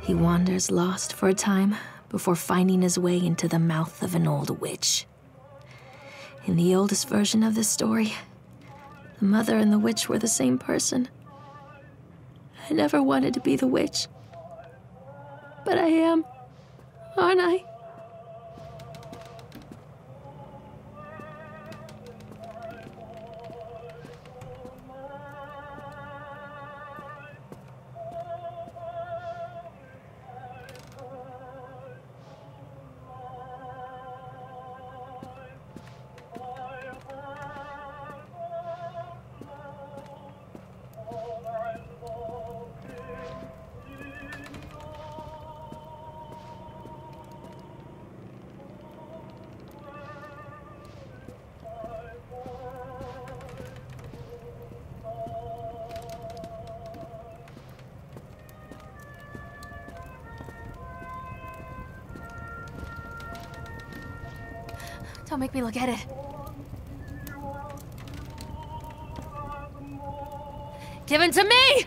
He wanders lost for a time before finding his way into the mouth of an old witch. In the oldest version of this story, the mother and the witch were the same person. I never wanted to be the witch, but I am, aren't I? Don't make me look at it. Give it to me!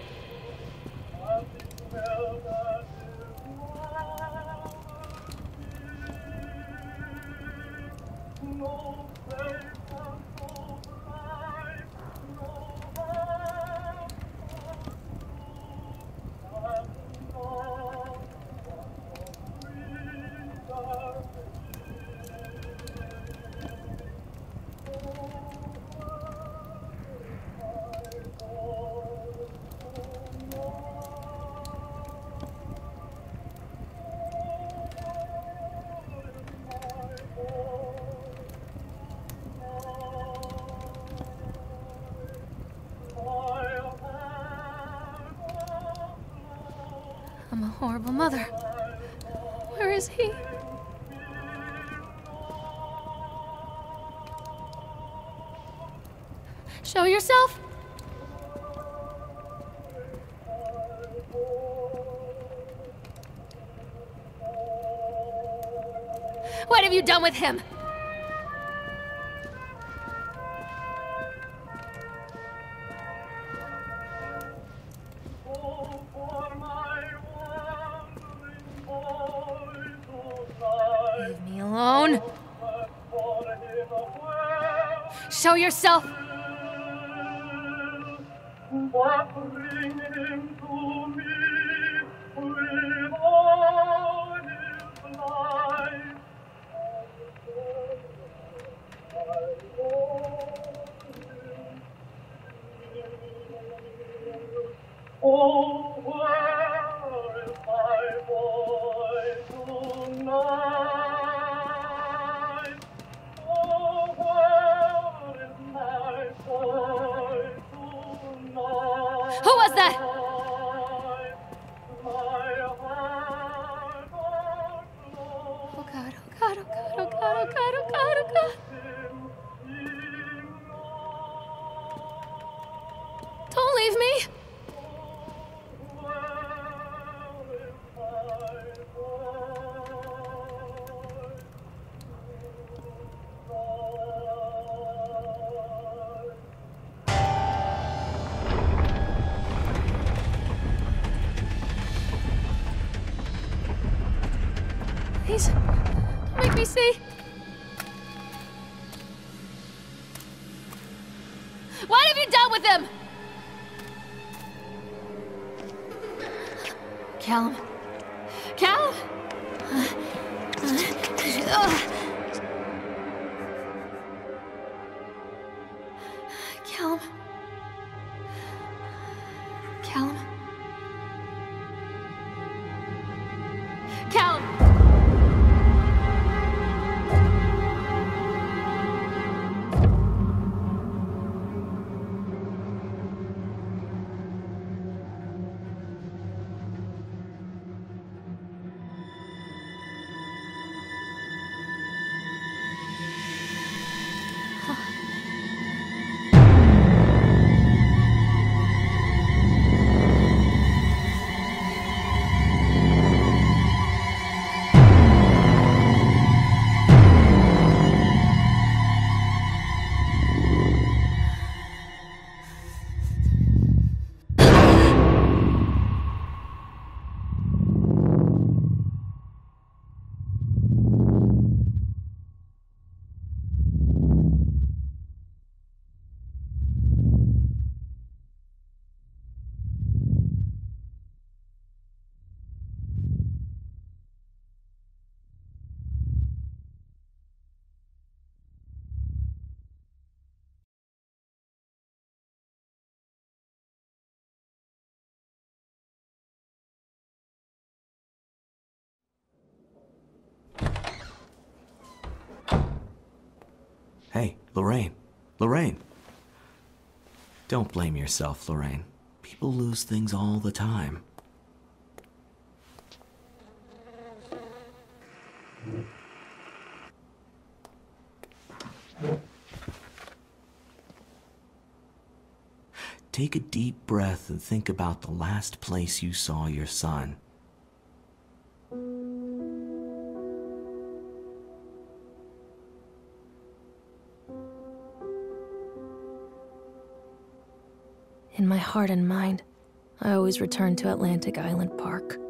I'm a horrible mother. Where is he? Show yourself! What have you done with him? Leave me alone. Show yourself. Bring him to me with all his life. Oh, where is my boy tonight? Oh, where is my boy tonight? Who was that? Oh God, oh God, oh God, oh God, oh God, oh God, oh God. Don't leave me. Please, don't make me see. What have you done with him? Callum. Callum? Callum. Callum. Callum. Hey, Lorraine. Lorraine. Don't blame yourself, Lorraine. People lose things all the time. Take a deep breath and think about the last place you saw your son. In my heart and mind, I always return to Atlantic Island Park.